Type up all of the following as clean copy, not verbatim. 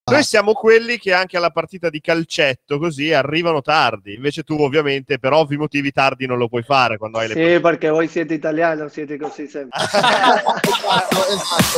Noi siamo quelli che anche alla partita di calcetto così arrivano tardi, invece tu ovviamente per ovvi motivi tardi non lo puoi fare quando hai le Sì, perché voi siete italiani, siete così sempre. Esatto.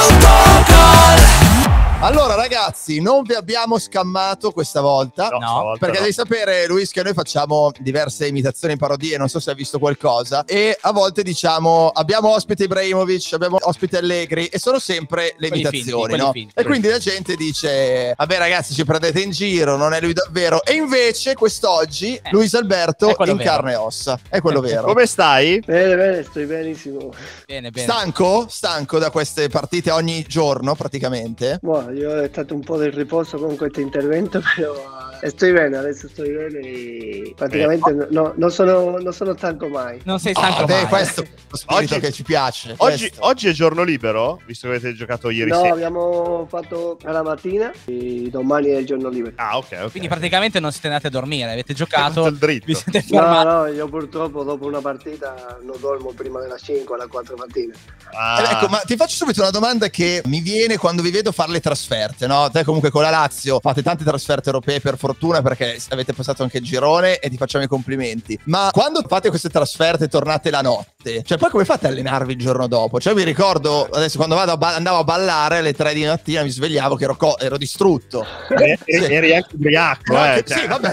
Allora ragazzi, non vi abbiamo scammato questa volta, No. perché devi sapere, Luis, che noi facciamo diverse imitazioni e parodie, non so se hai visto qualcosa, e a volte diciamo abbiamo ospite Ibrahimovic, abbiamo ospite Allegri, e sono sempre le Quelli imitazioni, finti, no? quelli finti. E quindi la gente dice vabbè ragazzi, ci prendete in giro, non è lui davvero, e invece quest'oggi Luis Alberto in vero. carne e ossa, è quello vero. Come stai? Bene, sto benissimo. Bene, bene. Stanco da queste partite ogni giorno praticamente? Boh, io ho stato un po' di riposo con questo intervento, però sto bene, adesso sto bene e praticamente non sono stanco mai. Non sei stanco mai. Questo è lo spirito che ci piace. Oggi è giorno libero, visto che avete giocato ieri No, sera. abbiamo fatto la mattina e domani è il giorno libero. Ah, ok. Quindi praticamente non siete andati a dormire, avete giocato, il dritto. vi siete fermati. No, io purtroppo dopo una partita non dormo prima della 5 alla 4 mattina. Ecco, ma ti faccio subito una domanda che mi viene quando vi vedo fare le trasferte, no? Te comunque con la Lazio fate tante trasferte europee per fortuna, perché avete passato anche il girone e ti facciamo i complimenti. Ma quando fate queste trasferte tornate la notte, cioè poi come fate a allenarvi il giorno dopo? Cioè mi ricordo adesso quando andavo a ballare alle 3 di mattina, mi svegliavo che ero distrutto. Eri anche ubriaco, Sì, vabbè,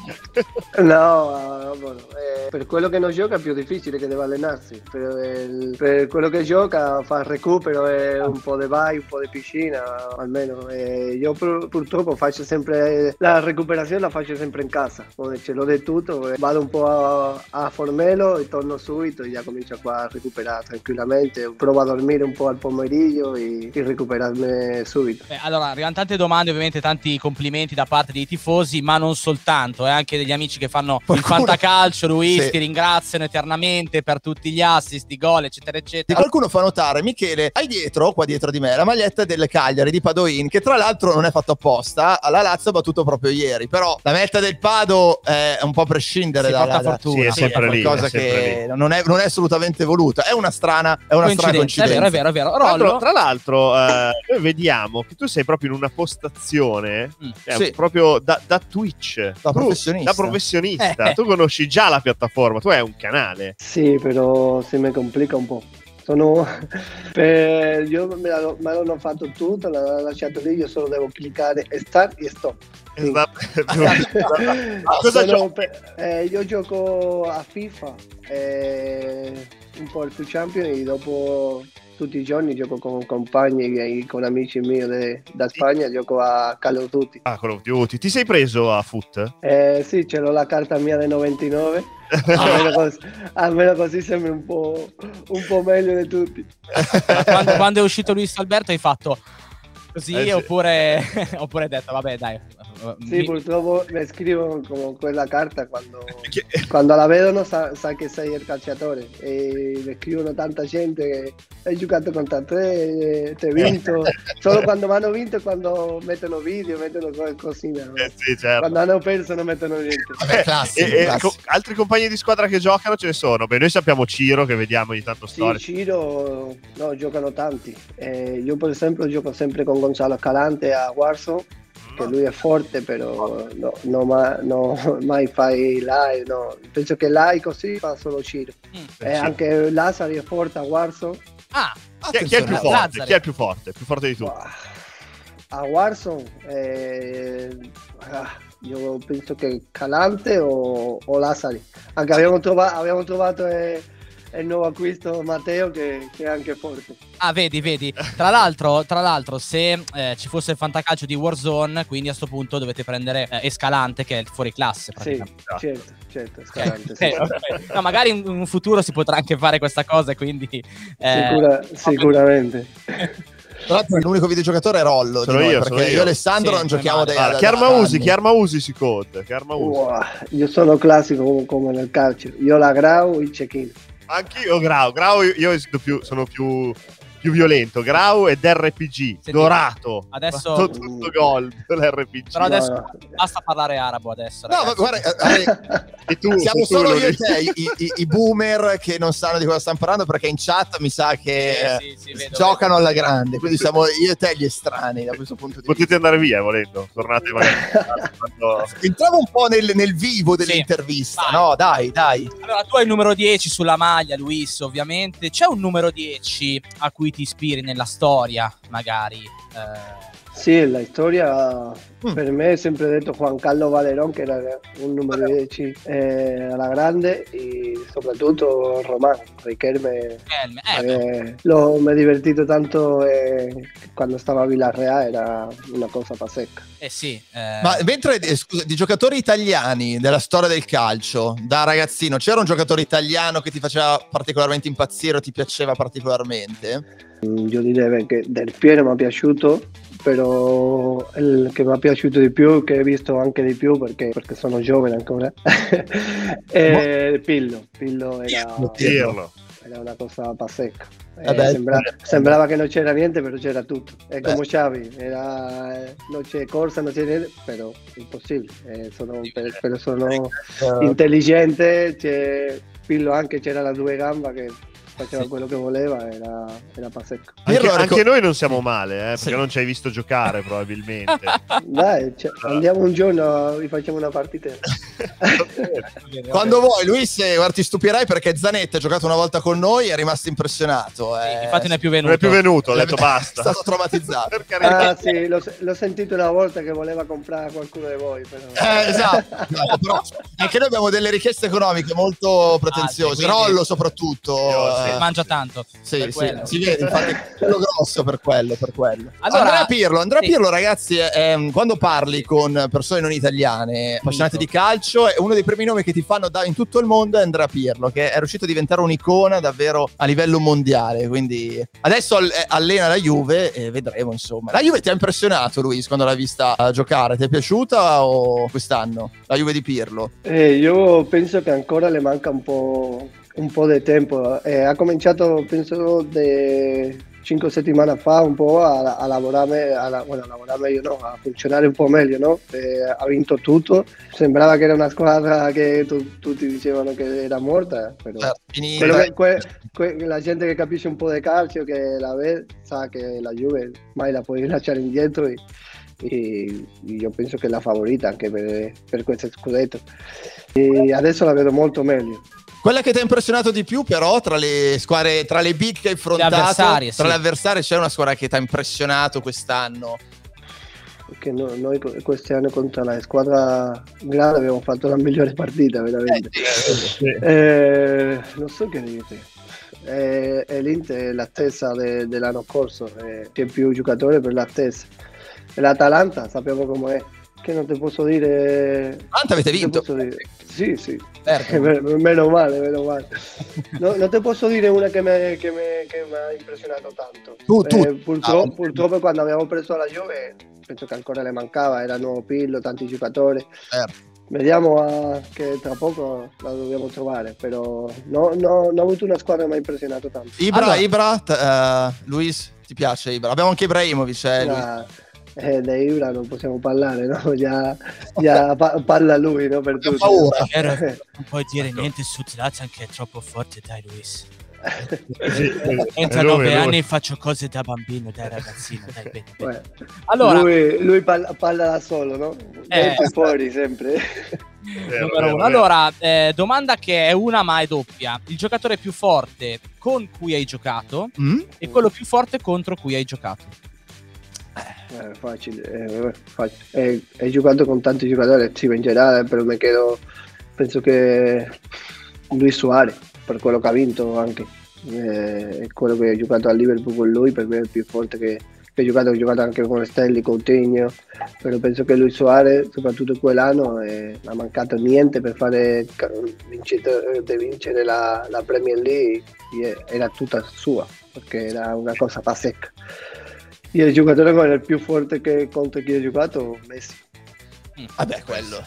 No, per quello che non gioca è più difficile che deve allenarsi. Per quello che gioca fa il recupero e un po' di vai, un po' di piscina, almeno. Io purtroppo faccio sempre la recuperazione, la faccio sempre in casa, dove ce l'ho di tutto. Vado un po' a Formello e torno subito e già comincio qua a recuperare tranquillamente. Provo a dormire un po' al pomeriggio e recuperarmi subito. Allora, arrivano tante domande, ovviamente tanti complimenti da parte dei tifosi, ma non soltanto, anche degli amici che fanno il fantacalcio, Luis, sì, ti ringraziano eternamente per tutti gli assist, i gol, eccetera, eccetera. Qualcuno fa notare, Michele, hai qua dietro di me, la maglietta delle Cagliari di Padoin, che tra l'altro non è fatto apposta, la Lazio ha battuto proprio ieri, però la maglietta del Pado è un po' a prescindere porta fortuna. Sì, è sempre lì, qualcosa è sempre che non è assolutamente voluta, è una strana coincidenza. È vero. Rollo. Tra l'altro noi vediamo che tu sei proprio in una postazione sì, proprio da Twitch, da professionista. Da professionista. Tu conosci già la piattaforma, tu hai un canale. Sì, però se mi complica un po'. Io me l'hanno fatto tutto, l'hanno lasciato lì, io solo devo cliccare start e stop. Sì. Cosa giochi? Io gioco a FIFA, un po' il Foot Champion e dopo tutti i giorni gioco con compagni e con amici miei da Spagna, gioco a Call of Duty. Ah, Call of Duty. Ti sei preso a Foot? Sì, ce l'ho la carta mia del 99. Almeno così sembra un po' meglio di tutti. Quando è uscito Luis Alberto hai fatto così sì. oppure hai detto vabbè dai. Sì, purtroppo mi scrivono con quella carta quando la vedono sa che sei il calciatore e mi scrivono tanta gente che hai giocato contro te, ti hai vinto. Solo quando mi hanno vinto e quando mettono video, mettono qualcosina. Sì, certo. Quando hanno perso non mettono niente. Vabbè, classico. Altri compagni di squadra che giocano ce ne sono. Beh, noi sappiamo Ciro, che vediamo ogni tanto storie. Sì, Ciro, no, giocano tanti. Io per esempio gioco sempre con Gonzalo Calante a Warzone, che lui è forte, però mai fai live, no. Penso che live così fa solo Ciro. Anche Lazzari è forte a Warzone. Chi è il più forte? Chi è il più forte? Più forte di tutti? A Warzone io penso che Calante o Lazzari. Anche abbiamo trovato il nuovo acquisto Matteo che è anche forte. Vedi. Tra l'altro se ci fosse il fantacalcio di Warzone, quindi a sto punto dovete prendere Escalante, che è il fuori classe. Sì, certo, Escalante. Sì. Okay. No, magari in un futuro si potrà anche fare questa cosa, quindi sicuramente. Tra l'altro l'unico videogiocatore è Rollo, sono io, perché io e Alessandro non giochiamo da Chi arma usi si conta? Io sono classico come nel calcio. Io la Grau, il check-in. Anch'io Grau, io sono più più violento, Grau ed RPG, Senti, dorato, adesso- fatto tutto gold l'RPG. Però adesso No. basta parlare arabo adesso, No, ma ragazzi. guarda, E tu, siamo tu solo lo io e dici. te, i boomer che non sanno di cosa stiamo parlando, perché in chat mi sa che Sì, vedo, giocano alla grande, quindi siamo io e te gli estranei da questo punto di vista. Potete andare via volendo, tornate magari quando... Entriamo un po' nel vivo Sì. dell'intervista, Vai. no? Dai. Allora, tu hai il numero 10 sulla maglia, Luis, ovviamente. C'è un numero 10 a cui ti ispiri nella storia, magari? Sì, la storia per me è sempre detto Juan Carlos Valerón, che era un numero 10 alla grande, e soprattutto Román Riquelme. Mi he divertito tanto quando stava a Villarreal, era una cosa pazzesca. Sì. Ma mentre, scusa, di giocatori italiani della storia del calcio, da ragazzino, c'era un giocatore italiano che ti faceva particolarmente impazzire o ti piaceva particolarmente? Io direi che Del Piero mi è piaciuto, però il che mi è piaciuto di più, che ho visto anche di più perché sono giovane ancora, è Pillo era una cosa pazzesca. Sembrava che non c'era niente, però c'era tutto. È come Xavi, non c'è corsa, non c'è niente, però impossibile. Però sono intelligente, Pillo anche c'era la due gamba che faceva quello che voleva, era pazzesco. Anche noi non siamo male, perché Sì. non ci hai visto giocare probabilmente. Dai, andiamo un giorno, vi facciamo una partita. Quando vuoi, Luis, guarda, ti stupirai perché Zanetti ha giocato una volta con noi e è rimasto impressionato. Infatti non è più venuto. Non è più venuto, ho detto basta. È stato traumatizzato. Per carità. Sì, l'ho sentito una volta che voleva comprare qualcuno di voi. Però. Esatto. No, però anche noi abbiamo delle richieste economiche molto pretenziose. sì, quindi- Rollo soprattutto. Io, Mangia tanto. Sì, per quello. si vede, infatti è quello grosso per quello. Allora, Andrea sì. Pirlo, ragazzi, quando parli con persone non italiane appassionate di calcio, è uno dei primi nomi che ti fanno in tutto il mondo è Andrea Pirlo, che è riuscito a diventare un'icona davvero a livello mondiale. Quindi adesso allena la Juve e vedremo, insomma. La Juve ti ha impressionato, Luis, quando l'hai vista giocare? Ti è piaciuta o quest'anno la Juve di Pirlo? Io penso che ancora le manca un po' di tempo. Ha cominciato, penso, 5 settimane fa un po' a lavorare, a funzionare un po' meglio, no? Ha vinto tutto. Sembrava che era una squadra che tutti dicevano che era morta, però la gente che capisce un po' di calcio, che la vede, sa che la Juve mai la puoi lasciare indietro e io penso che è la favorita anche per questo scudetto. E adesso la vedo molto meglio. Quella che ti ha impressionato di più, però, tra le squadre, tra le big che hai affrontato, tra le avversarie, c'è una squadra che ti ha impressionato quest'anno? Perché noi quest'anno contro la squadra grande abbiamo fatto la migliore partita, veramente. Non so che dirti. L'Inter è la stessa dell'anno scorso, c'è più giocatori per la stessa. L'Atalanta sappiamo com'è. Che non ti posso dire. Quanto avete vinto? Sì. Certo. Meno male. No, non ti posso dire una che mi ha impressionato tanto. Purtroppo quando abbiamo preso la Juve, penso che ancora le mancava, era nuovo Pirlo, tanti giocatori. Certo. Vediamo che tra poco la dobbiamo trovare, però no, ho avuto una squadra che mi ha impressionato tanto. Ibra, Luis, ti piace Ibra? Abbiamo anche Ibrahimovic, Luis. Da Ibra non possiamo parlare, no? Già parla lui, no? Per tutto. Paura. Non puoi dire niente su Zlatan, che è troppo forte, dai Luis. È 39 anni faccio cose da bambino, dai ragazzino, dai bene. Allora, lui parla da solo, no? Fuori sempre. Numero uno. Allora, domanda che è una ma è doppia. Il giocatore più forte con cui hai giocato e quello più forte contro cui hai giocato. Facile. Hai giocato con tanti giocatori, sì, in generale, però penso che Luis Suarez, per quello che ha vinto anche, è quello che ha giocato a Liverpool con lui, per me è il più forte che ho giocato anche con Sterling, Coutinho, però penso che Luis Suarez, soprattutto quell'anno, non ha mancato niente per vincere la Premier League, era tutta sua, perché era una cosa pazzesca. Io il giocatore con il più forte contro chi ho giocato, Messi. Vabbè, quello.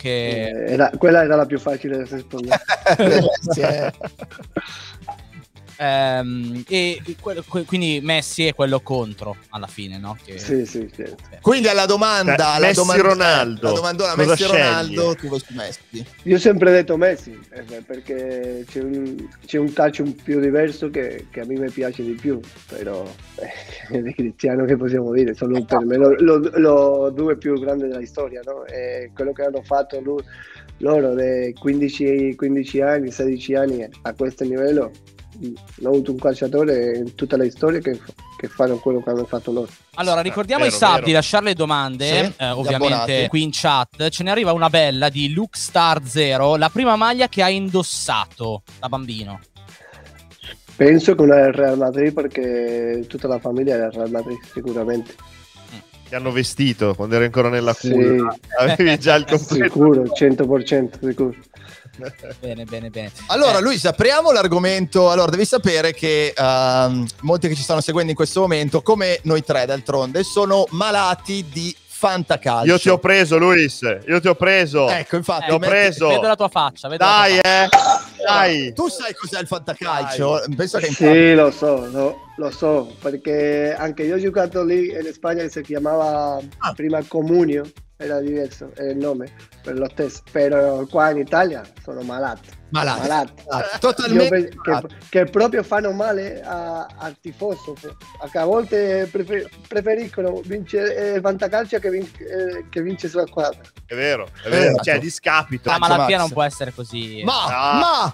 Anche quella era la più facile da rispondere. Quindi Messi è quello contro alla fine, no? Sì, certo. Quindi alla domanda, Ronaldo. La domandona Cosa Messi scegli? Ronaldo, tu vai su Messi. Io ho sempre detto Messi, perché c'è un calcio più diverso che a me mi piace di più, però di Cristiano che possiamo dire, sono per me lo due più grandi della storia, no? E quello che hanno fatto loro dei 15 anni, 16 anni a questo livello, non ho avuto un calciatore in tutta la storia che fanno quello che hanno fatto loro. Allora, ricordiamo ai sub di lasciare le domande, Sì, ovviamente qui in chat. Ce ne arriva una bella di LukeStar0, la prima maglia che hai indossato da bambino. Penso che una del Real Madrid, perché tutta la famiglia è del Real Madrid, sicuramente. Ti hanno vestito quando eri ancora nella Sì. culla. Avevi già il completo. Sicuro, 100% sicuro. Bene. Allora, Luis, apriamo l'argomento. Allora, devi sapere che molti che ci stanno seguendo in questo momento, come noi tre d'altronde, sono malati di fantacalcio. Io ti ho preso, Luis. Io ti ho preso. Ecco, infatti, Ti ho preso. Vedo la tua faccia. Dai, dai. Tu sai cos'è il fantacalcio? Penso che Sì, lo so, perché anche io ho giocato lì in Spagna, che si chiamava prima Comunio, era diverso, era il nome per lo stesso, però qua in Italia sono malati. Totalmente che proprio fanno male al tifoso, che a volte preferiscono vincere il fantacalcio che vince sulla squadra. È vero, Esatto. cioè discapito. La malattia Max. non può essere così. Ma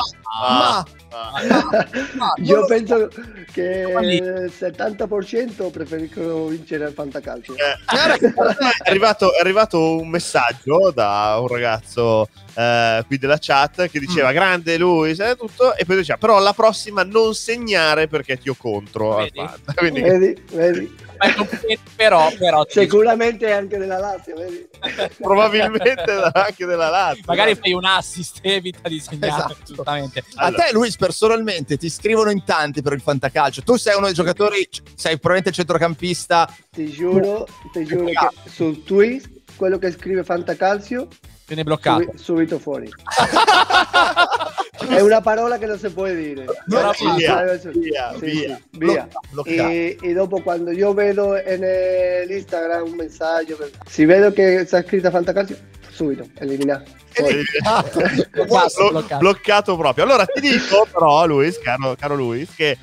Io penso che il 70% preferiscono vincere il fantacalcio. È arrivato un messaggio da un ragazzo qui della chat che diceva grande lui, sai tutto, e poi diceva però alla prossima non segnare perché ti ho contro. Vedi? Quindi, Vedi? Però Sicuramente anche della Lazio, vedi? probabilmente anche della Lazio. magari fai un assist, evita di segnare. Esatto. Assolutamente. A te, Luis, personalmente ti scrivono in tanti per il fantacalcio. Tu sei uno dei giocatori, sei probabilmente centrocampista. Ti giuro che sul tweet quello che scrive fantacalcio Viene bloccato. subito fuori. È una parola che non si può dire. Via. E dopo, quando io vedo nell'Instagram un messaggio, si vedo che sta scritto fantacalcio, subito eliminato. Bloccato proprio. Allora ti dico però, Luis, caro Luis, che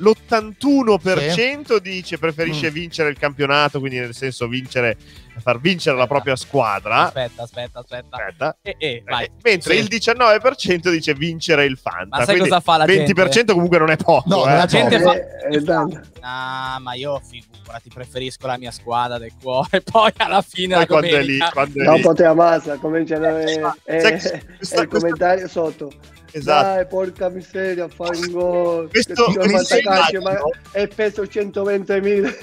l'81% dice preferisce vincere il campionato, quindi nel senso far vincere la propria squadra. Aspetta. Vai. Mentre il 19% dice vincere il Fanta. Ma sai quindi cosa fa la 20% gente? comunque non è poco. No, La gente fa... Tanto. ma io figurati, preferisco la mia squadra del cuore. Poi alla fine la quando è lì, domenica quando è lì. Dopo te ammazza, cominciano Questa- i commentari sotto. Esatto. Dai, porca miseria, fai un gol. Questo Fantacalcio, ma è peso 120.000.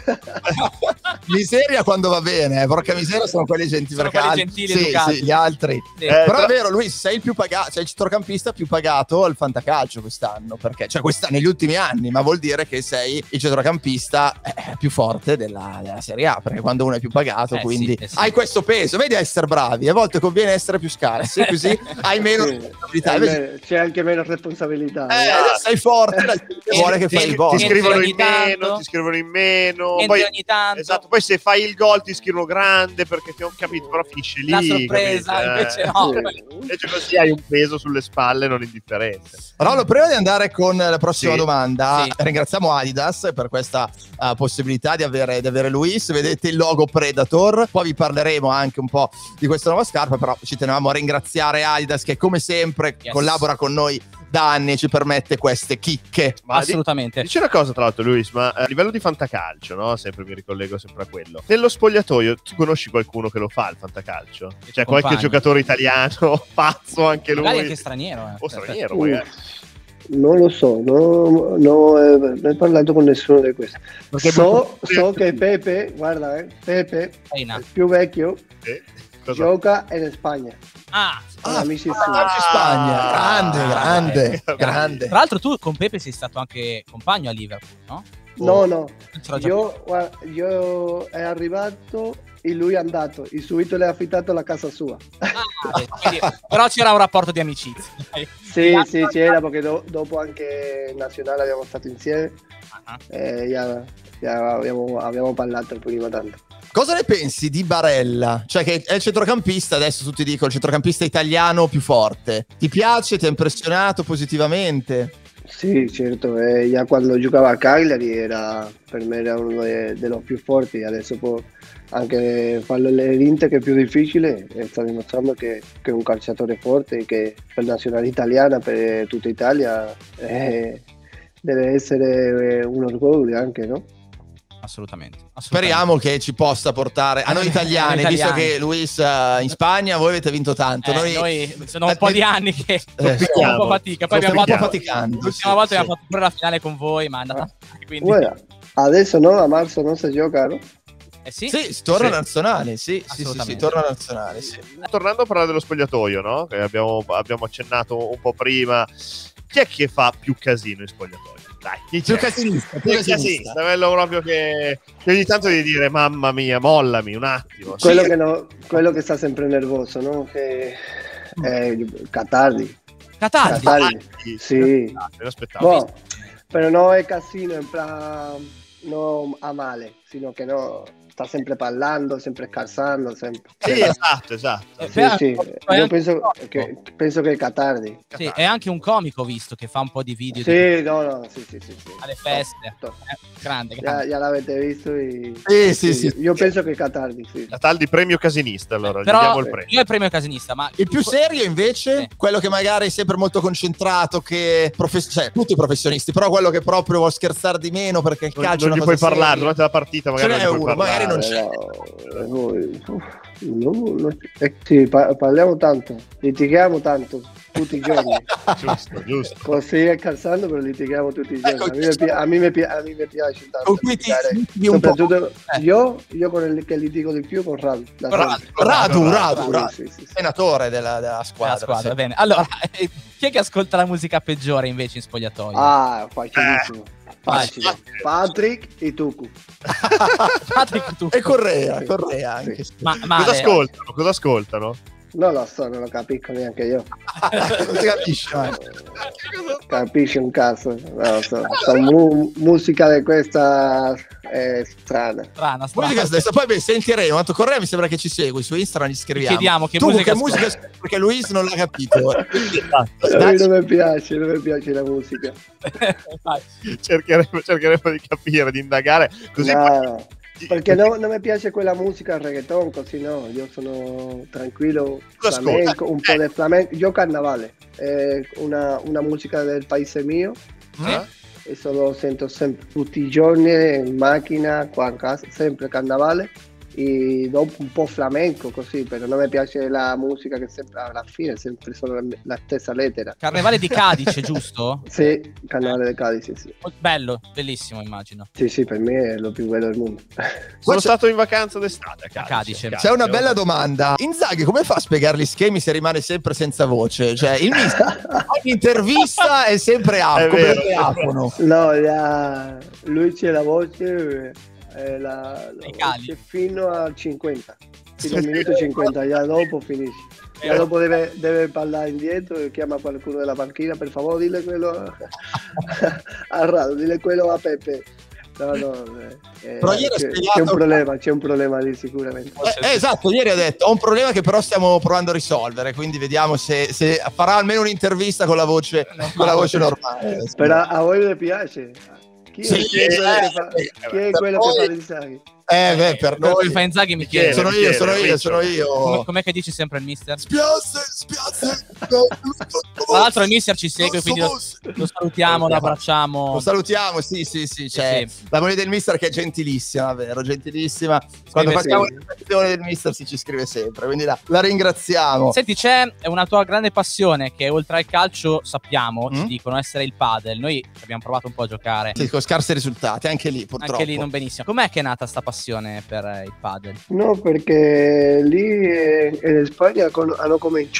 Miseria quando va bene, porca miseria, sono quelli gentili. Sono quelli gentili, educati. Sì, gli altri. Sì. Però è vero, Luis, sei il più pagato, sei il centrocampista più pagato al fantacalcio quest'anno, perché cioè negli ultimi anni, ma vuol dire che sei il centrocampista più forte della Serie A, perché quando uno è più pagato, quindi sì. hai questo peso. Vedi a essere bravi, a volte conviene essere più scarsi, così hai meno responsabilità. Invece, c'è anche meno responsabilità. sei forte, la gente vuole che fai il gol. Ti scrivono ogni in tanto. meno, ti scrivono in meno. Entri Poi, ogni tanto. esatto, poi se fai il gol ti scrivono grande perché ti ho capito, però finisce lì. La sorpresa, capito? invece no. Invece così hai un peso sulle spalle non indifferente. Rollo, prima di andare con la prossima domanda, Sì. ringraziamo Adidas per questa possibilità di avere Luis. Vedete il logo Predator, poi vi parleremo anche un po' di questa nuova scarpa, però ci tenevamo a ringraziare Adidas che come sempre collabora con noi da anni e ci permette queste chicche. Ma assolutamente. Dice una cosa tra l'altro, Luis, ma a livello di fantacalcio, no? Sempre mi ricollego sempre a quello. Nello spogliatoio tu conosci qualcuno che lo fa il fantacalcio? Cioè qualche giocatore italiano pazzo anche lui? Magari anche straniero. O straniero magari. Non lo so, non ho parlato con nessuno di questi. So che Pepe, guarda, Pepe, il più vecchio, gioca in Spagna. Amici suoi. Grande. Tra l'altro tu con Pepe sei stato anche compagno a Liverpool, no? No. Io è arrivato e lui è andato e subito le ha affittato la casa sua. Quindi, però c'era un rapporto di amicizia. Sì, c'era, perché dopo anche in nazionale abbiamo stato insieme. Abbiamo parlato prima tanto. Cosa ne pensi di Barella? Cioè, che è il centrocampista, adesso tutti dicono il centrocampista italiano più forte. Ti piace? Ti ha impressionato positivamente? Sì, certo, già quando giocava a Cagliari per me era uno dei più forti, adesso può anche farlo all'Inter, che è più difficile, e sta dimostrando che è un calciatore forte e che per nazionale italiana, per tutta Italia, deve essere un orgoglio anche, no? Assolutamente. Speriamo che ci possa portare a noi italiani, visto che Luis in Spagna voi avete vinto tanto. Noi sono un po' di anni che facciamo un po' fatica. Poi abbiamo faticando. L'ultima volta abbiamo fatto pure la finale con voi, ma è andata. Quindi... adesso no, a marzo non si gioca, no? Sì, torna nazionale, sì, torna nazionale, sì. Tornando a parlare dello spogliatoio, no? Che abbiamo accennato un po' prima. Chi è che fa più casino in spogliatoio? Dai, più casinista, quello proprio che ogni tanto devi dire mamma mia, mollami un attimo. Quello che sta sempre nervoso, no? Che è Cataldi. Sì. Aspettavo. Però no è casino in plan, no a male, sino che no, sta sempre parlando, sempre scherzando, sempre. Sì, esatto. Sì. Io penso che è Cataldi. Sì, è anche un comico, visto che fa un po' di video. Sì. Alle feste. Grande. Ya l'avete visto? Sì. Io penso che Cataldi, sì. Cataldi premio casinista, allora, però gli diamo il premio. Io è il premio casinista, ma il più serio invece, quello che magari è sempre molto concentrato, che cioè tutti i professionisti, però quello che proprio vuole scherzare di meno perché il calcio non gli puoi parlare durante la partita, magari non c'è. Sì, parliamo tanto, litighiamo tanto tutti i giorni. Giusto. Così è calzando, però litighiamo tutti i giorni. A me mi piace tanto. Soprattutto io con il che litigo di più con Radu. Sì. Senatore della squadra. Sì. Bene. Allora, chi è che ascolta la musica peggiore invece in spogliatoio? Facilissimo. Facile. Patrick e Tucu. E Correa anche. Sì. Ma cosa ascoltano? Non lo so, non lo capisco neanche io. Non si capisce. Capisci un cazzo. Non lo so. Musica di questa è strana. Musica stessa. Poi sentiremo. Tanto Correa mi sembra che ci segui su Instagram, gli scriviamo. Chiediamo che musica perché Luis non l'ha capito. Non mi piace la musica. cercheremo di capire, di indagare. Così perché non mi piace quella musica reggaeton, così no, io sono tranquillo, flamenco, un po' di flamenco, io carnavale, una musica del paese mio, e lo sento sempre, tutti i giorni in macchina, qua a casa, sempre carnavale, e dopo un po' flamenco così, però non mi piace la musica che sempre alla fine sempre solo la stessa lettera. Carnevale di Cadice, giusto? Sì, Carnevale di Cadice, sì. Bello, bellissimo, immagino. Sì, per me è lo più bello del mondo. Sono stato in vacanza d'estate a Cadice. C'è una bella domanda. Inzaghi come fa a spiegare gli schemi se rimane sempre senza voce? Cioè, il mister ogni intervista è sempre afono. No, lui c'è la voce fino al 50, fino al minuto 50, già dopo finisce. Già dopo deve parlare indietro e chiama qualcuno della panchina, per favore dille quello a Rado, dille quello a Pepe. No, però ieri c'è un problema lì sicuramente. Esatto, ieri ha detto ho un problema che però stiamo provando a risolvere, quindi vediamo se farà almeno un'intervista con la voce normale. Però a voi vi piace? Chi è quello che fa Inzaghi? Per noi fa Inzaghi mi chiede. Sono io. Com'è che dici sempre il mister? Spiace. Tra l'altro il mister ci segue, quindi lo salutiamo, lo abbracciamo. Lo salutiamo, sì. C'è la moglie del mister che è gentilissima, vero? Gentilissima. Quando facciamo l'intervista del mister ci scrive sempre, quindi la ringraziamo. Senti, c'è una tua grande passione che oltre al calcio sappiamo, ci dicono essere il padel. Noi abbiamo provato un po' a giocare. Sì, con scarsi risultati, anche lì purtroppo. Anche lì non benissimo. Com'è che è nata sta passione per il padel? No, perché lì in Spagna hanno cominciato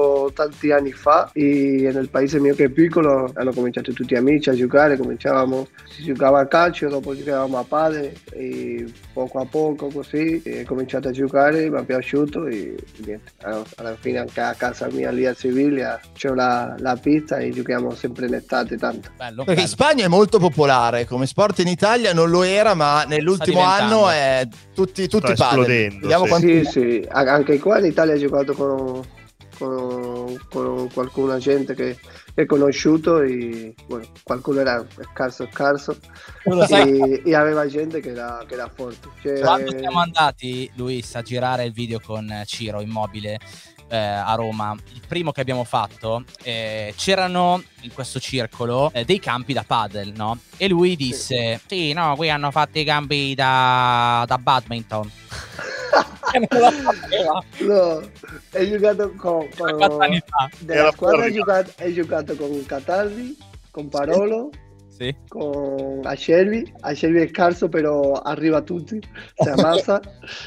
giocato tanti anni fa e nel paese mio che è piccolo hanno cominciato tutti amici a giocare, si giocava a calcio, dopo giocavamo a padel e poco a poco così è cominciato a giocare, mi è piaciuto e niente. Alla fine anche a casa mia lì a Siviglia c'ho la pista e giochiamo sempre in estate tanto. Bello, Perché in bello. Spagna è molto popolare come sport, in Italia non lo era, ma nell'ultimo anno è tutti Sta padel. esplodendo, Vediamo sì. quanti- Sì, anche qua in Italia ho giocato con qualcuna gente che è conosciuto e bueno, qualcuno era scarso Tu lo sai, e aveva gente che era forte. Cioè, quando siamo andati, Luis, a girare il video con Ciro Immobile a Roma, il primo che abbiamo fatto, c'erano in questo circolo dei campi da padel, no? E lui disse: sì, no, qui hanno fatto i campi da badminton. E non lo sapeva. no, hai giocato con 4 anni fa. della squadra hai giocato con Cataldi, con Parolo, Sì. con Acerbi è scarso però arriva a tutti, si ammazza.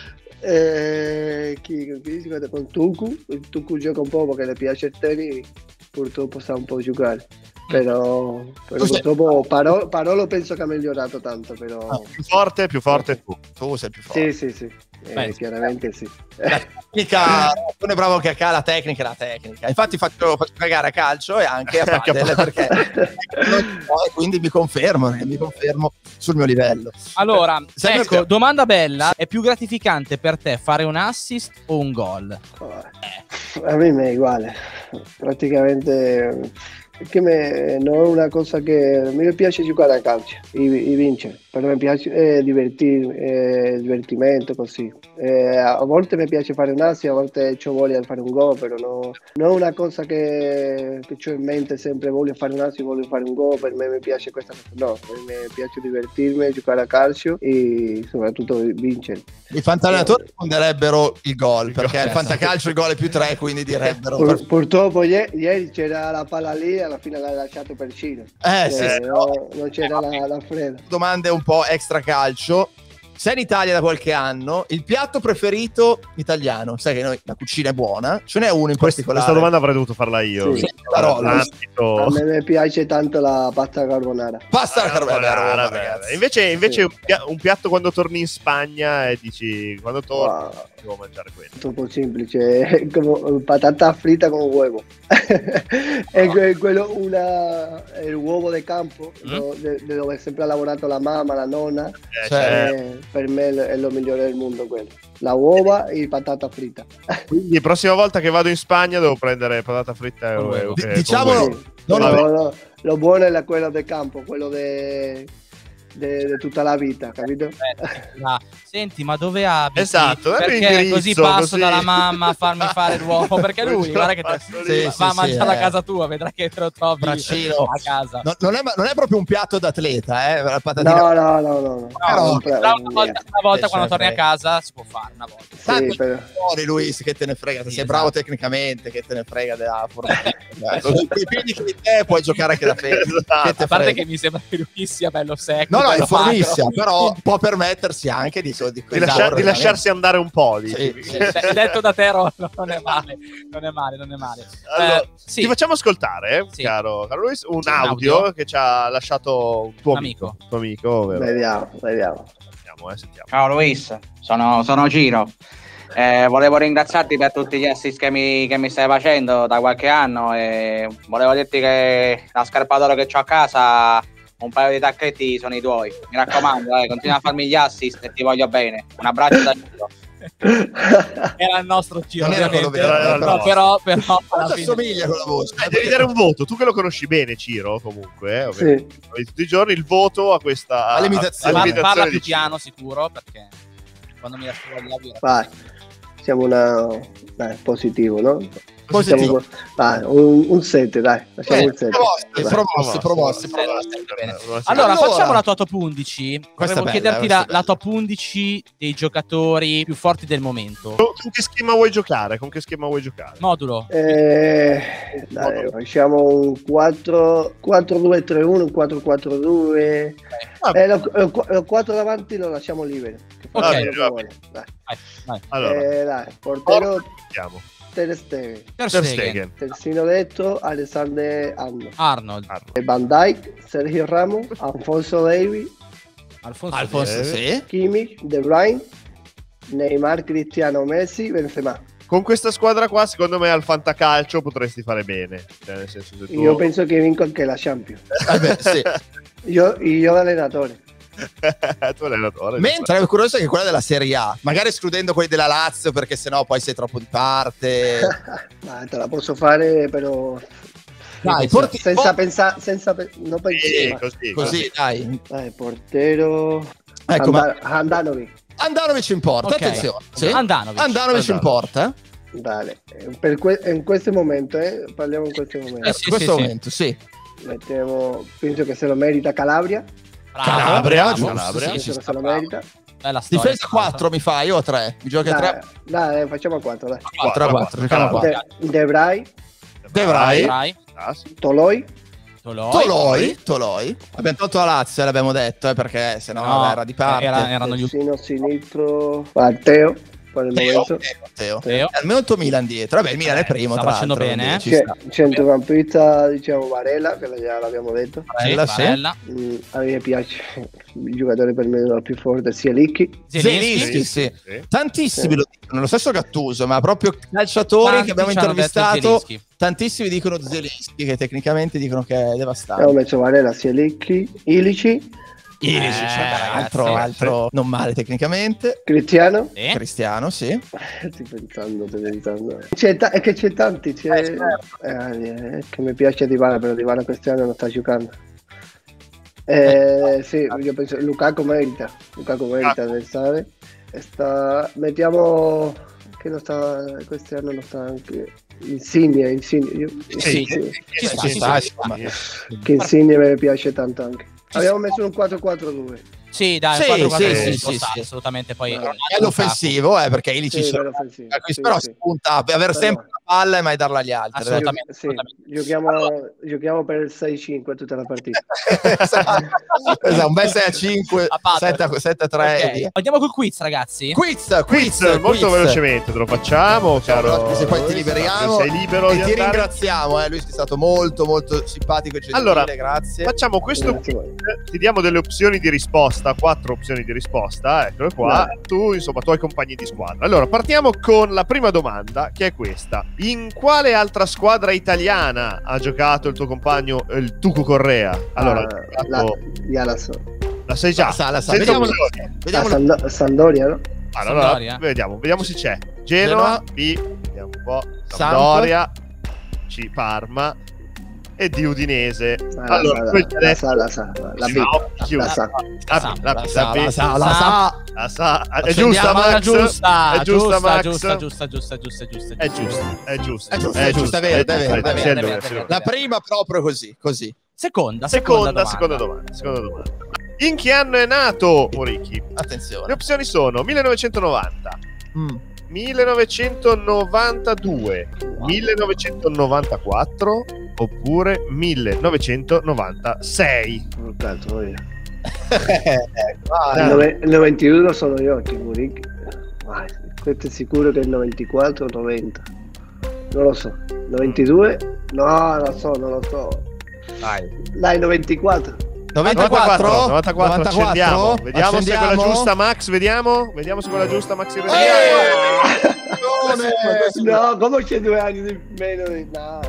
Chi gioca con Tucu? Il Tucu gioca un po' perché le piace il tennis, purtroppo sa un po' giocare. Però purtroppo Parolo penso che ha migliorato tanto, però Più forte tu. Tu sei più forte. sì. Beh, Chiaramente sì. La tecnica, non è bravo che ha la tecnica è la tecnica. Infatti faccio cagare a calcio e anche a padel perché e quindi mi confermo sul mio livello. Allora, Sempre ecco, che- domanda bella: è più gratificante per te fare un assist o un gol? A me è uguale, praticamente perché non è una cosa che mi piace giocare a calcio e vincere, però mi piace divertimento così. A volte mi piace fare un assist, a volte ho voglia di fare un gol, però non è una cosa che ho in mente sempre, voglio fare un assist, voglio fare un gol, per me mi piace questa cosa, no, a me mi piace divertirmi, giocare a calcio e soprattutto vincere. I fantallenatori risponderebbero il gol, perché il fantacalcio il gol è più 3, quindi direbbero Purtroppo ieri c'era la palla lì, alla fine l'ha lasciato per Ciro. sì. Non c'era la frena. Domande un po' extra calcio. Sei in Italia da qualche anno, il piatto preferito italiano? Sai che noi la cucina è buona, ce n'è uno in particolare. Questa domanda avrei dovuto farla io. Sì. Parola. A me mi piace tanto la pasta carbonara. Pasta alla carbonara, Roma, Vabbè. ragazzi. Invece Sì. un piatto quando torni in Spagna e dici quando torno Wow. devo mangiare quello. Troppo semplice, è come patata fritta con uovo. È quello il uovo di campo, dove sempre ha lavorato la mamma, la nonna. Per me è lo migliore del mondo quello. La uova e patata fritta. Quindi la prossima volta che vado in Spagna devo prendere patata fritta Con uovo. Diciamolo, con non Vabbè. No, lo buono è quello del campo, quello di tutta la vita, capito? Senti, ma dove abiti? Esatto, dammi perché l'indirizzo, così passo così. dalla mamma a farmi fare l'uovo, perché lui guarda che va a mangiare a casa tua, vedrai che te lo trovi braccino a casa. non è proprio un piatto d'atleta, la patatina. No. Però- Però una volta quando cioè, torni a casa si può fare una volta. Tanto Sì, però. fuori, Luis, che te ne frega, se Sì, sei esatto. bravo tecnicamente, che te ne frega della formazione. Con i piedi che di te puoi giocare anche da fede. Esatto. Che te A parte frega. che mi sembra che lui sia bello secco. No, è bello formissima, magro. però può permettersi anche di Di lasciarsi andare un po'. Sì, dici. sì. Detto da te, Rollo, non è male. Allora, Sì. ti facciamo ascoltare, Sì. caro Luis, un Sì, audio che ci ha lasciato un tuo amico. Tuo amico, ovvero. Vediamo. Sentiamo. Ciao Luis, sono Giro. Volevo ringraziarti per tutti gli assist che mi stai facendo da qualche anno e volevo dirti che la scarpa d'oro che ho a casa, un paio di tacchetti sono i tuoi. Mi raccomando, continua a farmi gli assist e ti voglio bene. Un abbraccio da Giro. Era il nostro Giro, Non era ovviamente. quello vero, No, però alla Quanto fine- assomiglia con la voce? Devi dare un voto, tu che lo conosci bene, Ciro, comunque, ovviamente. Sì. Tutti i giorni il voto a questa All'imitazione. Parla più di Ciro. piano sicuro, perché quando mi lascio la birra. Vai. Siamo positivo, no? Positivo. Un 7, dai. Lasciamo il 7. Promossi. Allora, Allora, facciamo la tua top 11. Questa Volevo è bella, chiederti questa è bella. la top 11 dei giocatori più forti del momento. Con che schema vuoi giocare? Modulo. Dai, facciamo un 4-2-3-1, un 4-4-2. Lo 4 davanti lo lasciamo libero. Che fa Ok, quello che va vuole. Dai. Vai. Allora, Dai, portero vediamo. Ter Stegen. Ter Ter Stegen. Stegen. Terzino detto Alexander Arnold. Arnold. Van Dijk, Sergio Ramos, Alfonso Davies, Alfonso. sì. Kimmich, De Bruyne, Neymar, Cristiano, Messi, Benzema. Con questa squadra qua, secondo me, al fantacalcio potresti fare bene. Cioè, nel senso, se tu... Io penso che vinco anche la Champions. Sì. Io da allenatore. tu allenatore. Mentre sarebbe curioso che quella della Serie A, magari escludendo quelli della Lazio, perché sennò poi sei troppo di parte. Ma te la posso fare, però Dai, senza pensare, non Sì, pensare. così, dai. Dai, portero. Ecco, ma Handanovic. Andanovic in porta, Ok. attenzione. Sì. Andanovic. In porta. Dai, in questo momento, parliamo in questo momento. Sì, In questo sì. momento, sì. Mettiamo, penso che se lo merita Calabria. Calabria, bravo, giusto, Calabria. sì, Penso ci che sta, se lo bravo. merita. Bella storia. Difesa 4 mi fai, io a 3. Mi giochi a 3. Dai, facciamo a 4, dai. 4 a 4, giochiamo a 4. De Vrij, De Vrij. Dai. Ah, sì. Toloi, Toloi. Abbiamo tolto la Lazio, l'abbiamo detto, perché sennò vabbè, era di parte. Erano gli terzino sinistro, Matteo, per il momento. Teo. Teo. Almeno 8.000 indietro. Vabbè, il Milan è primo. sta tra facendo l'altro, bene, quindi ci sta. Centrocampista, diciamo Varela, che già l'abbiamo detto. Barella, sì. Barella. A me piace il giocatore per me il più forte, Zielinski. Zielinski, sì. Sì. Tantissimi lo dicono, lo stesso Gattuso, ma proprio calciatori Tanti che abbiamo ci hanno detto intervistato. Zielinski. Tantissimi dicono Zielinski, che tecnicamente dicono che è Abbiamo devastante. messo Varela, Zielinski, Ilici, altro ragazzi. non male tecnicamente. Cristiano. Sì. Cristiano, sì. Sto pensando. È che c'è tanti. È che mi piace Dybala, però Dybala quest'anno non sta giocando. Sì, io penso Lukaku merita di stare. Mettiamo che non sta quest'anno, non sta anche Insigne. Sì. Ci sta, insomma. Che Insigne mi piace tanto anche. Abbiamo messo un 4-4-2. Sì, dai, Sì, un 4-4 sì, può sì, stare, sì. assolutamente. Poi È l'offensivo, perché Ilicic Sì, bello offensivo. però Sì. spunta a avere sempre la palla e mai darla agli altri. Assolutamente. Sì, giochiamo per il 6-5 tutta la partita. Esatto, un bel 6-5, A padel. 7-3. Ok, andiamo col quiz, ragazzi. Quiz, molto velocemente te lo facciamo, caro. Se poi ti liberiamo sei libero e di ti andare. ringraziamo, lui è stato molto molto simpatico e gentile, Allora, grazie. Facciamo questo Grazie a voi. quiz, ti diamo delle opzioni di risposta, 4 opzioni di risposta, eccole qua. Dai. Tu, insomma, tuoi compagni di squadra. Allora, partiamo con la prima domanda, che è questa. In quale altra squadra italiana ha giocato il tuo compagno, il Tucu Correa? Allora, Ya la so. la sai già. La sa. Senza Vediamo, opzioni. vediamo Sampdoria, no? Allora, Sampdoria. vediamo se c'è. Genoa, B, vediamo un po'. Sampdoria, C, Parma e di Udinese. Allora, tu hai detto- La sa. La Sì, B. no, chiuso. La sa. La sa. la sa. È giusta, Max. Giusta, È giusta, Max. giusta. È giusta, è giusta, è vero, Sì, è sì, vero. sì. La prima proprio così. Seconda Seconda domanda. domanda. In che anno è nato Morichi? Le Attenzione. opzioni sono 1990, 1992, 1994 oppure 1996. Oh, cazzo, io. Vai. Il 91 sono io, Timuric. Questo è sicuro che è il 94 o 90. Non lo so. 92? No, non lo so. Dai, 94. 94? Accendiamo. Vediamo se è quella giusta, Max. Vediamo se è quella giusta, Max. In regia. No, come c'è 2 anni di meno? No.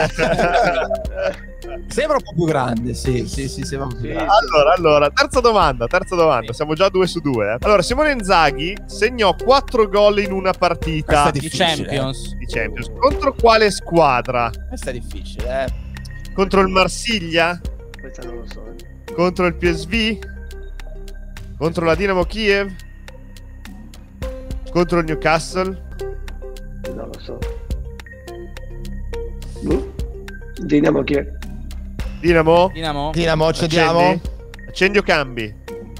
Sembra un po' più grande, sì, sembra un po' più grande. Allora, terza domanda. Siamo già 2 su 2. Allora, Simone Inzaghi segnò 4 gol in una partita Questa è Di difficile. Champions. di Champions. Contro quale squadra? Questa è difficile, Contro il Marsiglia? Questa non lo so. Contro il PSV? Contro la Dinamo Kiev? Contro il Newcastle? Non lo so. Dinamo chi è? Dinamo? Dinamo, accendiamo. Accendi o cambi?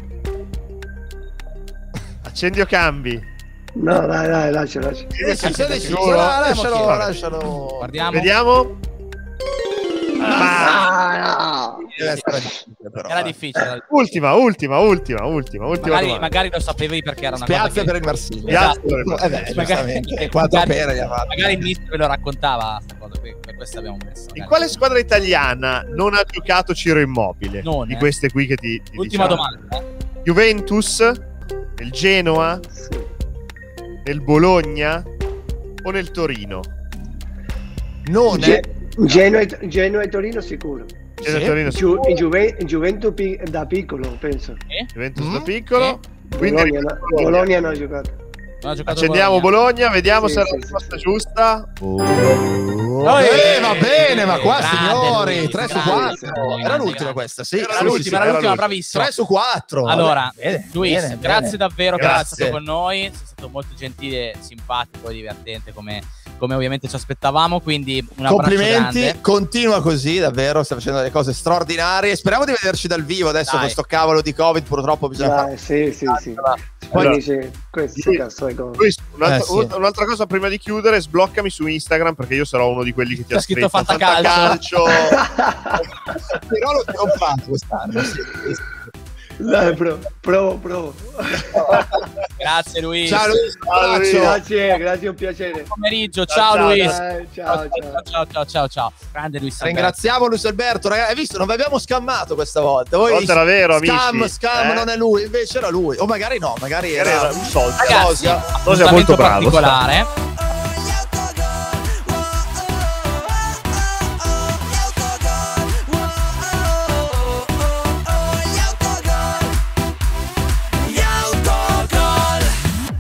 Accendi o cambi? No, dai, lascia. Lascialo. Guardiamo. Vediamo. Deve essere difficile, però, Era difficile. Ultima Magari lo sapevi perché era una cosa Spiazza che... per il Marsiglia. Spiazza per il Beh, giustamente. Quattro pere gli ha fatto. magari il mister ve lo raccontava sta cosa qui, per questo abbiamo messo. In quale squadra italiana non ha giocato Ciro Immobile? Non, di queste qui che ti Ultima diciamo. domanda. Juventus, nel Genoa, nel Bologna o nel Torino? Non è... Genoa e Torino sicuro. Genoa e Torino, Juventus da piccolo, penso. Juventus da piccolo. Quindi Bologna non ha giocato. Non ha giocato accendiamo Bologna, vediamo Sì, se è sì, la risposta sì. giusta. va bene, ma qua Grande signori, Luis, 3 su grande, 4. grande, Era l'ultima grande. questa, sì. Era Sì, l'ultima, sì, era sì. bravissimo. 3 su 4. Allora, Bene, Luis, bene, grazie bene. davvero per essere stato Grazie. con noi. Sei stato molto gentile, simpatico e divertente come ovviamente ci aspettavamo. Quindi un abbraccio Complimenti, grande. continua così, davvero, stai facendo delle cose straordinarie. Speriamo di vederci dal vivo adesso Dai. con sto cavolo di Covid, purtroppo bisogna fare. Sì. Poi Allora, dice, questo cazzo è come. Luis, sì. un'altra cosa prima di chiudere, sbloccami su Instagram perché io sarò uno di quelli che ti C'è scritto aspetta. Fantacalcio. Però l'ho comprato quest'anno, sì. Dai, provo. Grazie Luis. Ciao Luis, Ciao, Luis. abbraccio. Grazie, un piacere. Buon pomeriggio. Ciao, Ciao, Luis. Ciao. Grande Luis Alberto. Ringraziamo Luis Alberto, ragazzi. Hai visto? Non vi abbiamo scammato questa volta. Voi Volta era vero, amici. Scam, non è lui. Invece era lui. O magari no, magari Era era un soldo. Ragazzi, Sosia molto appuntamento bravo. particolare.